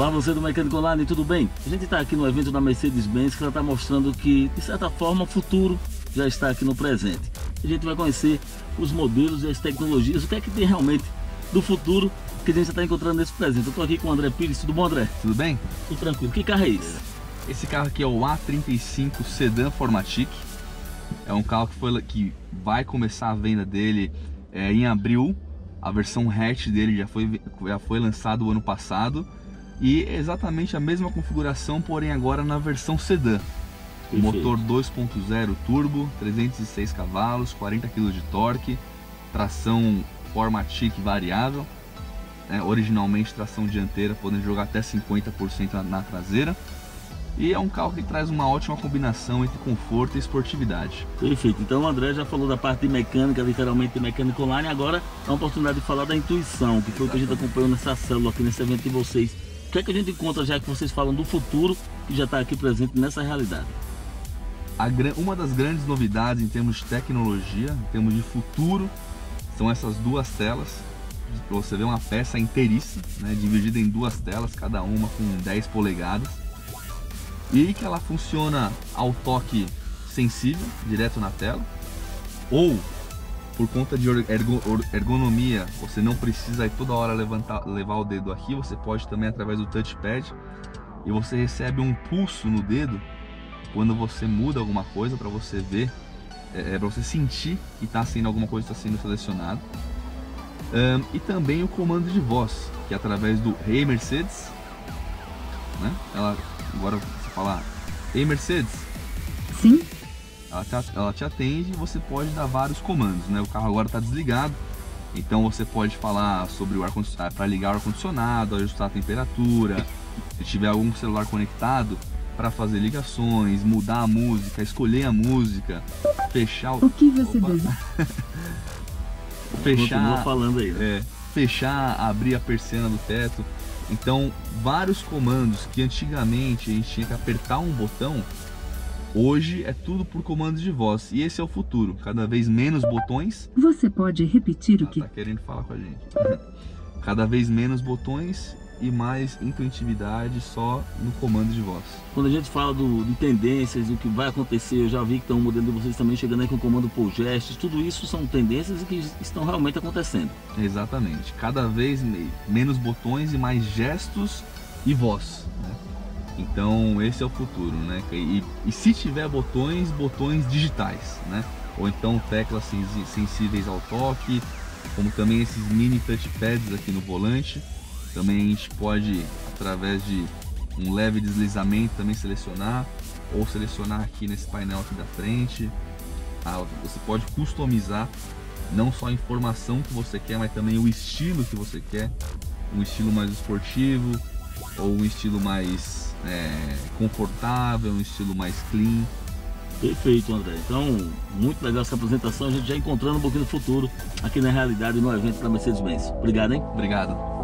Olá, você do Mecânico Online, tudo bem? A gente está aqui no evento da Mercedes-Benz, que ela está mostrando que, de certa forma, o futuro já está aqui no presente. A gente vai conhecer os modelos e as tecnologias, o que é que tem realmente do futuro que a gente já está encontrando nesse presente. Eu estou aqui com o André Pires, tudo bom, André? Tudo bem? Tudo tranquilo. Que carro é esse? Esse carro aqui é o A35 Sedan Formatic. É um carro que vai começar a venda dele em abril. A versão hatch dele já foi lançado o ano passado. E é exatamente a mesma configuração, porém agora na versão sedã. Motor 2.0 turbo, 306 cavalos, 40 kg de torque, tração Formatic variável, originalmente tração dianteira, podendo jogar até 50% na traseira. E é um carro que traz uma ótima combinação entre conforto e esportividade. Perfeito, então o André já falou da parte de mecânica, literalmente de Mecânico Online. Agora é uma oportunidade de falar da intuição, que foi o que a gente acompanhou nessa célula aqui, nesse evento de vocês. O que é que a gente encontra, já que vocês falam do futuro, que já está aqui presente nessa realidade? Uma das grandes novidades em termos de tecnologia, em termos de futuro, são essas duas telas. Você vê uma peça inteiriça, dividida em duas telas, cada uma com 10 polegadas. E que ela funciona ao toque sensível, direto na tela. Ou, por conta de ergonomia, você não precisa aí toda hora levar o dedo aqui. Você pode também através do touchpad. E você recebe um pulso no dedo quando você muda alguma coisa, para você ver, para você sentir que está sendo alguma coisa está sendo selecionada. E também o comando de voz, que é através do Hey Mercedes, agora você fala Hey Mercedes, sim, ela te atende e você pode dar vários comandos, O carro agora está desligado, então você pode falar sobre o ar-condicionado, para ligar o ar-condicionado, ajustar a temperatura, se tiver algum celular conectado, para fazer ligações, mudar a música, escolher a música, fechar o que você deseja. Continua falando aí, fechar, abrir a persiana do teto. Então, vários comandos que antigamente a gente tinha que apertar um botão, hoje é tudo por comando de voz. E esse é o futuro, cada vez menos botões. Você pode repetir o que tá querendo falar com a gente. Cada vez menos botões e mais intuitividade só no comando de voz. Quando a gente fala de tendências, do que vai acontecer, eu já vi que tem um modelo de vocês também chegando aí com o comando por gestos. Tudo isso são tendências que estão realmente acontecendo. Exatamente, cada vez menos botões e mais gestos e voz, Então esse é o futuro, E se tiver botões digitais, Ou então teclas sensíveis ao toque, como também esses mini touchpads aqui no volante. Também a gente pode, através de um leve deslizamento, também selecionar, ou selecionar aqui nesse painel aqui da frente. Você pode customizar não só a informação que você quer, mas também o estilo que você quer. Um estilo mais esportivo, ou um estilo mais confortável, um estilo mais clean. Perfeito, André. Então, muito legal essa apresentação. A gente já encontrando um pouquinho do futuro aqui na realidade, no evento da Mercedes-Benz. Obrigado, hein? Obrigado.